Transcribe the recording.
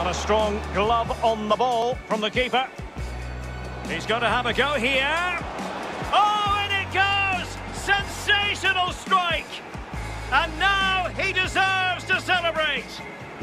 Not a strong glove on the ball from the keeper. He's got to have a go here. Oh, and it goes! Sensational strike! And now he deserves to celebrate.